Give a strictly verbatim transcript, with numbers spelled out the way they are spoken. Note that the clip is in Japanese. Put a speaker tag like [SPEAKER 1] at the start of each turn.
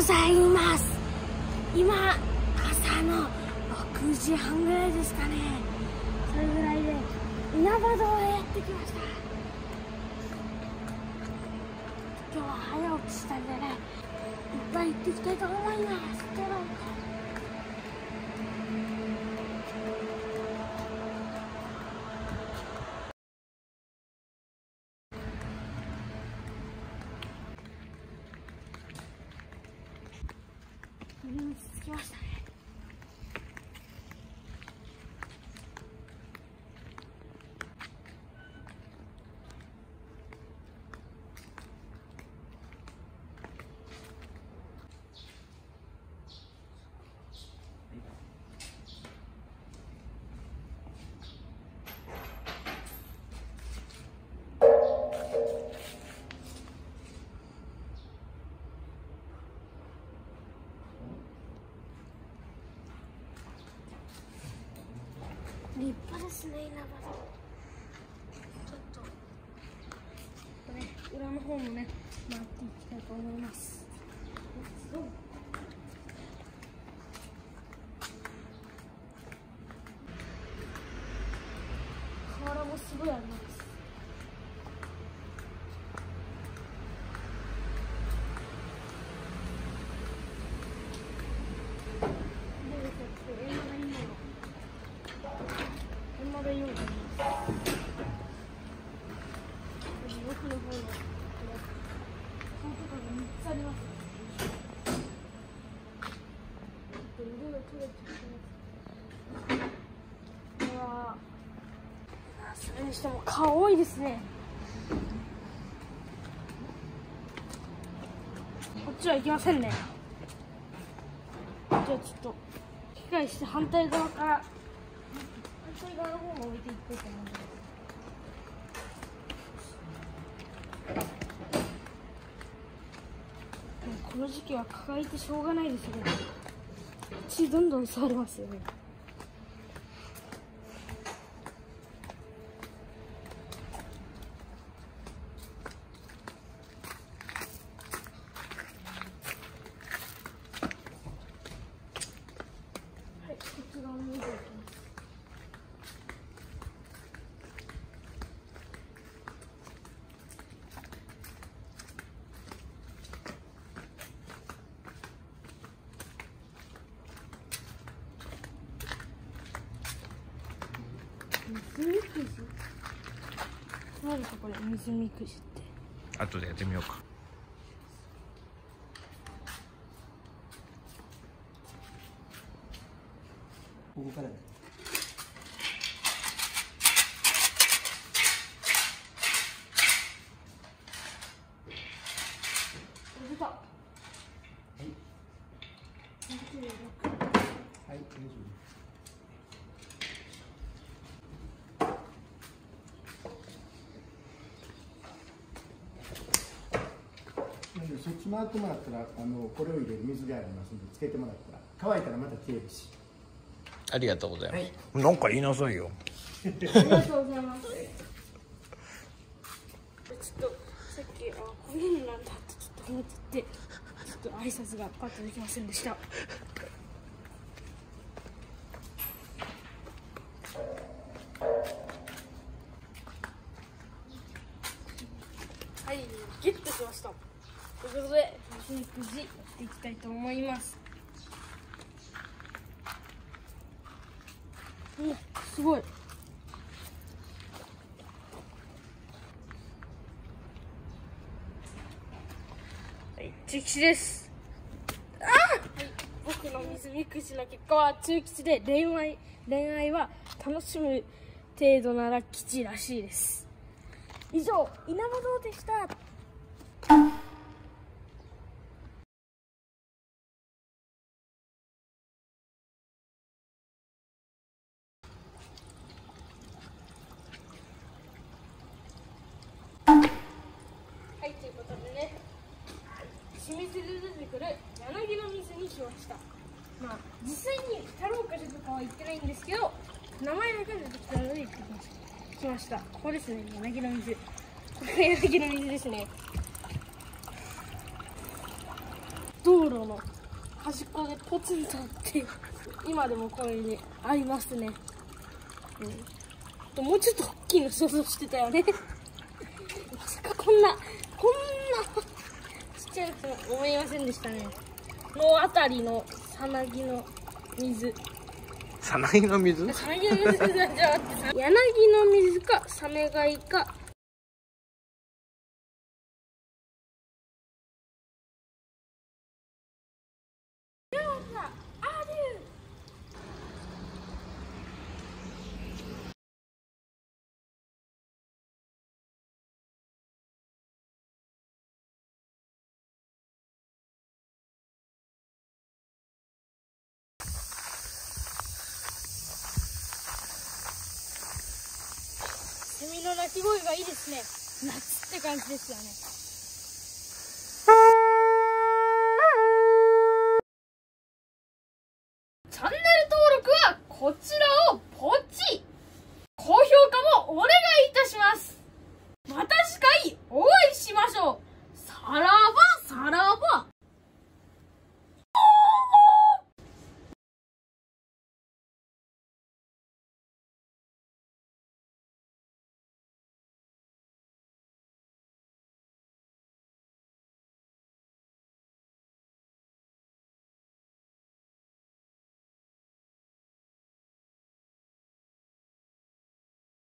[SPEAKER 1] ございます。今朝のろくじはんぐらいですかね。それぐらいで稲葉堂へやってきました。今日は早起きしたんでね、いっぱい行ってきたいと思います。どうぞ。見つけましたね。立派ですね、稲葉堂。ちょっと、ちょっとね、裏の方もね、回っていきたいと思います。瓦もすごいあります。奥の方のこのみっつありますね。色が取れてきます。うわー、それにしても蚊多いですね。こっちは行きませんね。じゃあちょっと機械して反対側から反対側の方も置いていっていいと思うんです。この時期は蚊がいてしょうがないですよね。血どんどん吸われますよね。はい、こっち側も見ていきます。水みくじ？何かこれ、水みくじって。
[SPEAKER 2] 後でやってみようか。
[SPEAKER 3] ここからね。
[SPEAKER 1] 出た。はい。
[SPEAKER 3] はい、大丈夫。そっち回ってもらったら、あのこれを入れる水がありますので、つけてもらったら、乾いたらまた消えるし。
[SPEAKER 2] ありがとうございます。
[SPEAKER 3] はい、
[SPEAKER 2] なんか言いなさいよ。
[SPEAKER 1] ありがとうございます。ちょっとさっきあこういうのなんだってちょっと思ってて、ちょっと挨拶がパッとできませんでした。はい、ゲットしました。ということで、水みくじやっていきたいと思います。お、すごい。はい、中吉です。あー、はい、僕の水みくじの結果は中吉で、恋愛恋愛は楽しむ程度なら吉らしいです。以上、稲葉堂でした。はい、ということでね、清水で出てくる柳の水にしました。まあ、実際に太郎かとかは言ってないんですけど、名前だけ出てきたので言ってきました。来ました。ここですね、柳の水。これが柳の水ですね。ど道路の端っこでポツンとあって今でもこれにありますね。うん、もうちょっと大きいの想像してたよねまさかこんなこんなちっちゃいと思いませんでしたね。のあたりのさなぎの水
[SPEAKER 2] さなぎの水
[SPEAKER 1] さなぎの水じゃなくて柳の水かサメ貝かセミの鳴き声がいいですね。夏って感じですよね。